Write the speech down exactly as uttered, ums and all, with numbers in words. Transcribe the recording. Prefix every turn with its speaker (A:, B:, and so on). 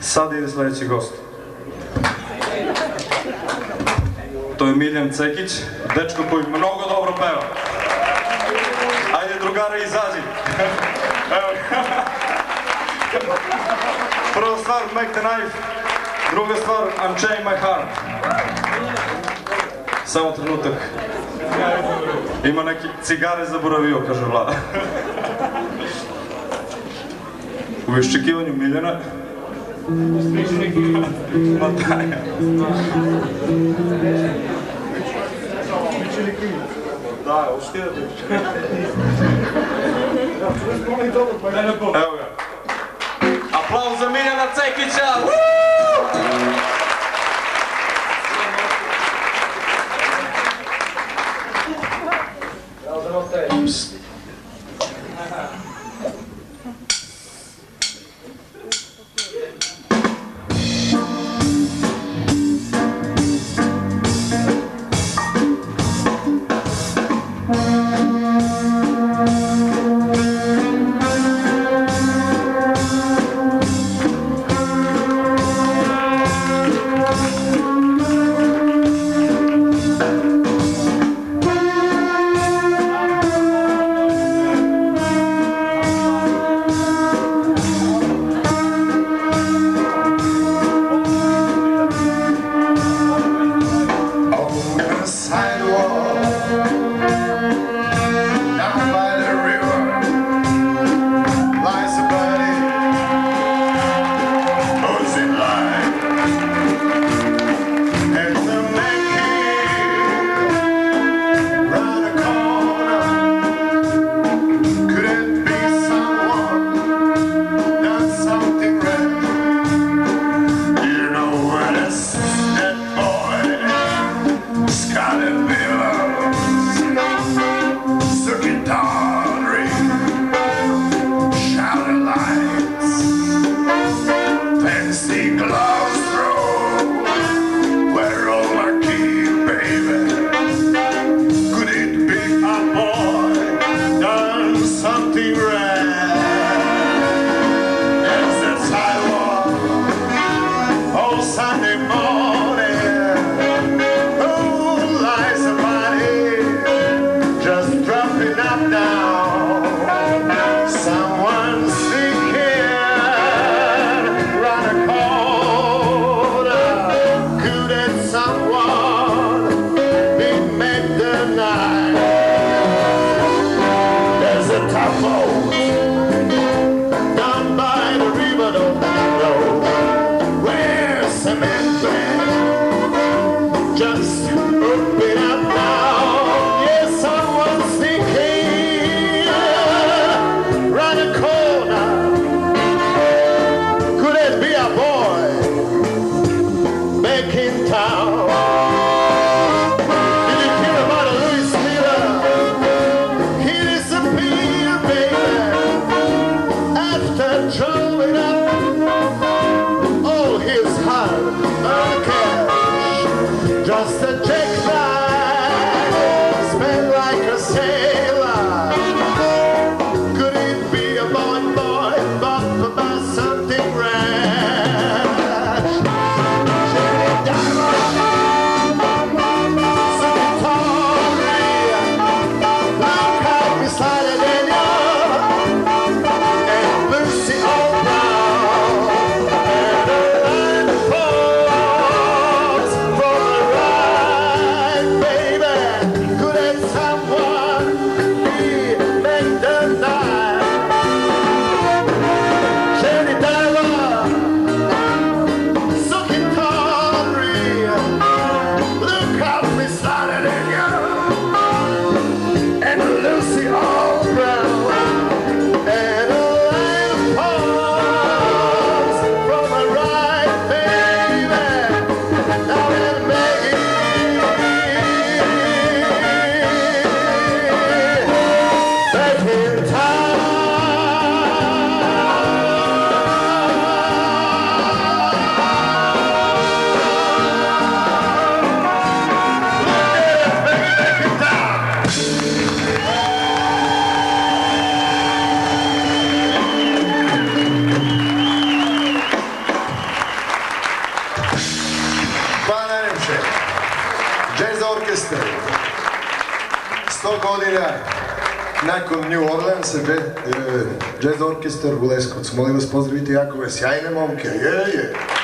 A: Sada ide sledeći gost. To je Miljan Cekić, dečko koji mnogo dobro peva. Ajde drugare, izađi. Prva stvar, Make the Knife. Druga stvar, Unchain My Heart. Samo trenutak. Ima neki cigare zaboravio, kaže Vlada. U iščekivanju Miljana. Ma daj. Da, ušti da biš. Evo ga. Aplauz za Miljana Cekića! Psst.
B: Slide it in you and Lucy all brown. Orkestar. sto godina nakon New Orleansa, Jazz Orkestar u Leskovcu. Molim vas, pozdravite Jakove sjajne momke. Je, je.